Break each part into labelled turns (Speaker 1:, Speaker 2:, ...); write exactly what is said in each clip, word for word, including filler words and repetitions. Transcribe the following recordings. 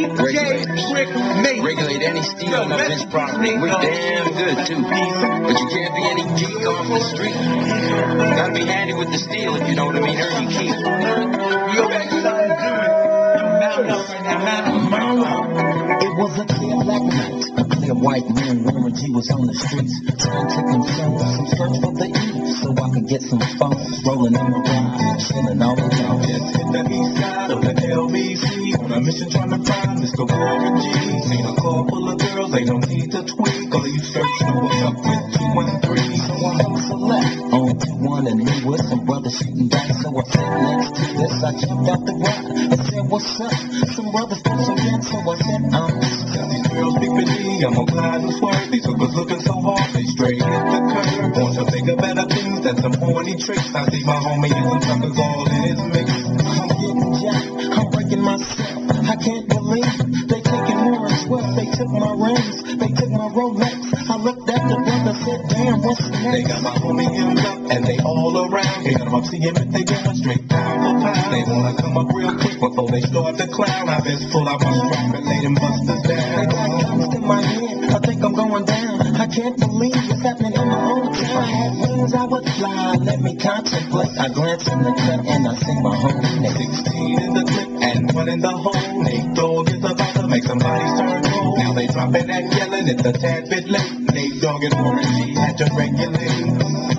Speaker 1: regulate, regulate any stealing of his property. We're damn good too, but you can't be any geek off the street. Gotta be handy with the steel if you know what I mean. Earn your keep.
Speaker 2: Yo, that son doing. Mount up right now, mount up.
Speaker 3: It was a clear black night, a clear white moon. Warren G was on the streets, trying to consume some search for the eve, so I could get some phones rolling in my ride, chilling all alone.
Speaker 2: Just hit the east side of the L B C on a mission trying to find Mister Warren G. Seen a car full of girls, ain't no need to tweak. All of you search know what's up with two one three.
Speaker 3: So I hustled left on two one and he with some brothers shooting back. So I sat next to this, I jumped out the ride and said, "What's up?" Some brothers put some in, so I said, "I'm."
Speaker 2: Tell these girls speak with me, I'm on glide and swerve. These hookers looking so hard, they straight hit the curve. Want to think of better things than some horny tricks. I see my homie and some suckers all in his mix.
Speaker 3: I'm getting jacked, I'm breaking myself. I can't believe they taking more as well. They took my rings, they took my Rolex. I looked at the brother, said, "Damn, what's next?"
Speaker 2: They got my homie hemmed up and they all around. Can't come up see him if they going straight pound for pound. They wanna come up real quick before they start to clown. I best pull out my strap and lay them busters down.
Speaker 3: They got guns in my hand, I think I'm going down. I can't believe it's happening in my own town. If I had wings, I would fly. Let me contemplate. I glance in the cut and I see my homie Nate.
Speaker 2: Sixteen in the clip and one in the hole. Nate Dogg is about to make somebody turn cold. Now they dropping and yelling, it's a tad bit late. Nate Dogg and Warren G had to regulate.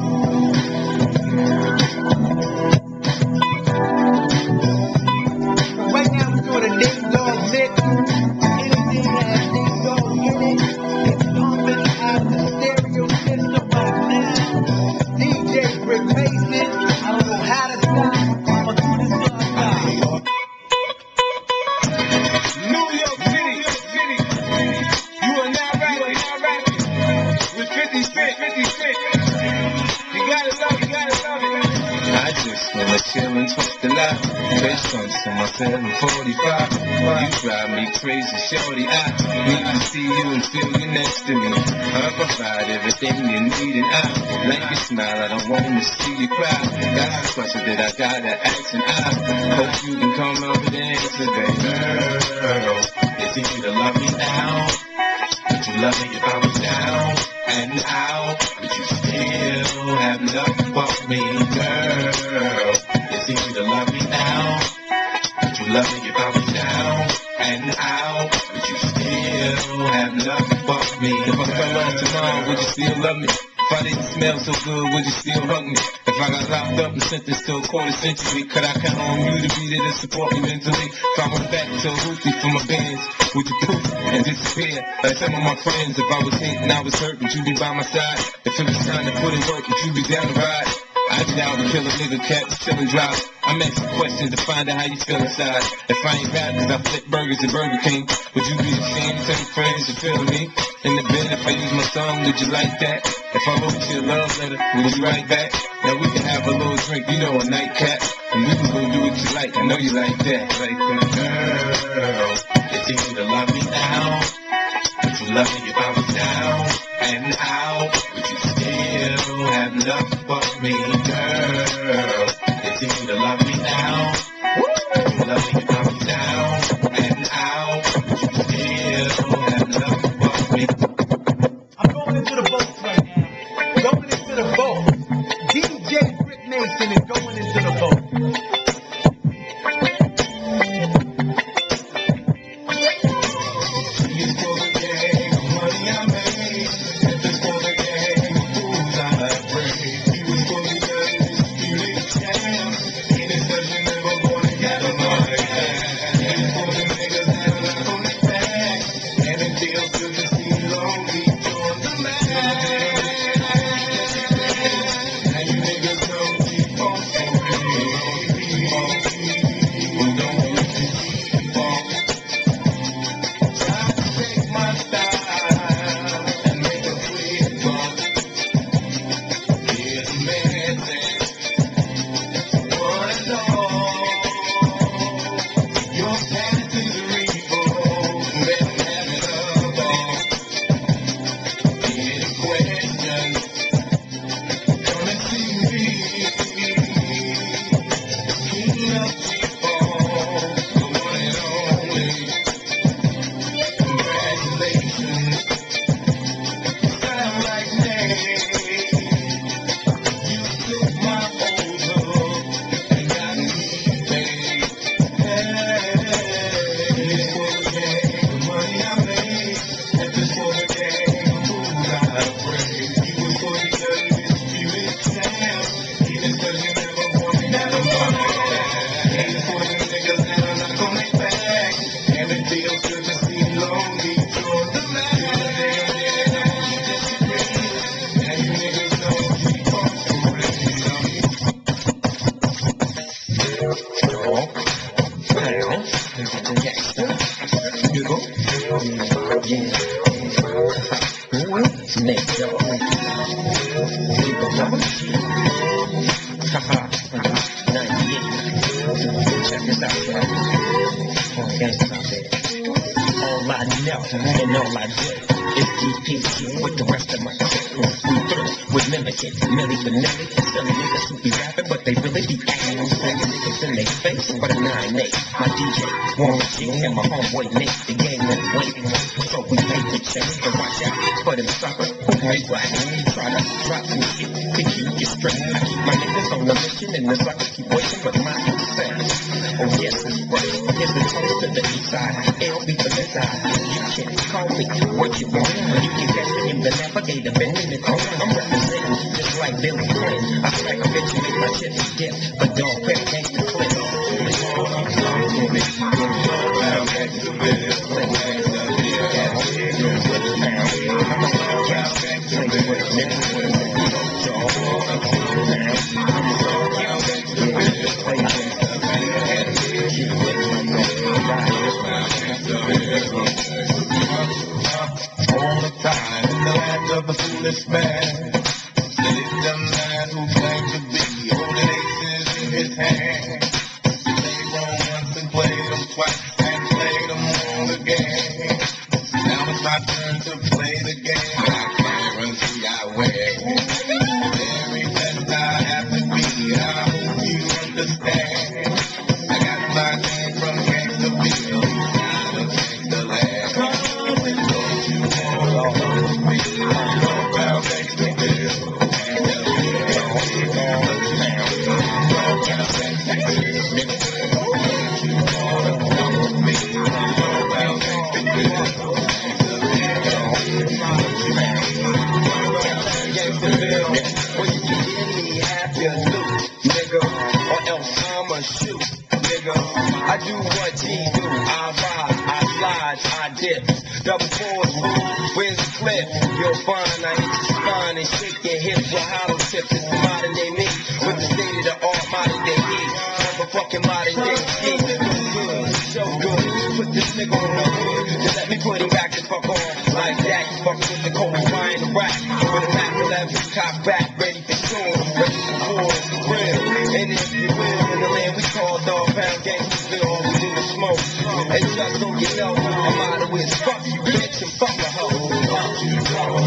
Speaker 4: Right now we're doing a Nate Dogg mix. Anything that has Nate Dogg in it, it's pumping out the stereo system right now. D J Brick Mason, I don't know how to stop. I'ma do this till I die.
Speaker 2: New York City, you are now rapping with fifty Cent, fifty Cent. You gotta love, you gotta love it.
Speaker 1: I just wanna chill and twist the lot. Bitch comes to my seven forty-five. You drive me crazy, shorty. I need to see you and feel you next to me. I provide everything you need and I like your smile. I don't wanna see you cry. Got some questions that I gotta ask and I hope you can come up with the answer, baby. Girl, it's easy to love me now. Would you love me if I was down and out? Would you still have love for me, girl? It's easy to love me now. Would you love me if I was down and out? Would you still have love for me? If I fell off tomorrow, would you still love me? If I didn't smell so good, would you still hug me? If I got locked up and sentenced to a quarter century, could I count on you to be there to support me mentally? If I went back to a hoopty for my bands, would you poof and disappear? Like some of my friends, if I was hit and I was hurt, would you be by my side? If it was time to put in work, would you be down to ride? I get out and kill a nigga, cat, chill and drive. I'm asking questions to find out how you feel inside. If I ain't bad cause I flip burgers at Burger King, would you be ashamed to tell your friends you're feeling me? In the bed, if I use my song, would you like that? If I wrote you a love letter, would you write back? Now we can have a little drink, you know, a nightcap. And we can go do what you like, I know you like that. Like that, girl, it's easy to love me now. Would you love me if I was down and out? Would you still have love for me, girl? It's easy to love me now. Would you love me if I was down and out? Would you still have love for me?
Speaker 4: I'm going into the votes right now. Going into the vote. D J Brick Mason is going into the vote.
Speaker 2: You go, yeah,
Speaker 3: Yeah. Snake dog. Haha. ninety-eight. Check this out, y'all. Oh, gangsta out there. All I know and all I do is keep peace with the rest of my crew. We through with mimicking Millie Vanilli. Silly niggas who be rapping, but they really be acting. I'm slinging niggas in their face, but a nine eight. My D J, Warren G, and my homeboy Nick. The game went waiting, so we made the change. But watch out for them suckers who hate black. Try to drop some shit to keep you straight. I keep my niggas on the mission, and the suckers keep waiting, but my success. Oh yes, it's right. Here's the toast to the east side. L B for the side. You can call me what you want, but you can catch me in the navigator, bending the corner. I'm representing just like Billy Clinton. I smack a bitch and make my chips dip, but dog pep ain't the clip.
Speaker 2: All the time in the land of the foolish man, there is the man who claims to be holding aces in his hand. You played wrong once and played them twice and played them wrong again. Now it's my turn to play the game. I can't run through that way. Very best I have to be. I hope you understand. I got my name from Gangsta Bill, out of Gangsta Land.
Speaker 3: I do what G do. I ride, I slide, I dip. Double fours, where's the clip? You'll find I hit your spine and shake your hips with hollow tips. It's the modern day me with the state of the art modern day heat. I'm a fucking modern day ski. Good, so good. Put this nigga on the hood. Just let me put him back the fuck on. Like that, you fucking with the Kobe Bryant the rap. With a Mac eleven, top back, ready for sure. Ready for war, real. And if you will, in the land we call Dog Pound Gangsta, all we do is smoke. And just so you know, my motto is fuck you bitch and fuck a hoe. Fuck you,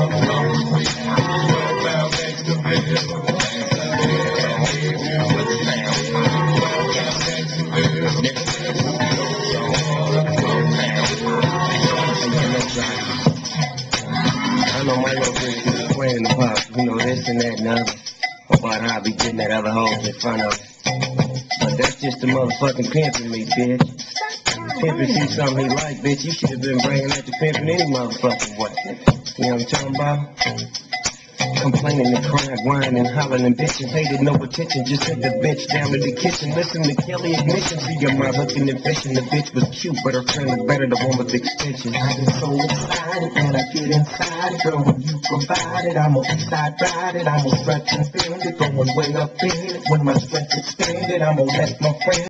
Speaker 3: I know my little bitch is playing the pop, you know, this and that and other. About how I be getting that other hoes in front of. But that's just the motherfucking pimping me, bitch. Pimping see something he like, bitch. You should have been bringing that to pimping any motherfucking way. You know what I'm talking about? Complaining and crying, whining, hollering and bitching. Hated no attention, just hit the bench down in the kitchen. Listen to Kelly Ignition. See your mom hooking and fishing. The bitch was cute, but her friend was better, the one with extension. I get so excited when I get inside it. Girl, when you provide it, I'm gonna side ride it. I'm gonna stretch and bend it, going way up in it. When my strength expanded, I'm gonna let my friend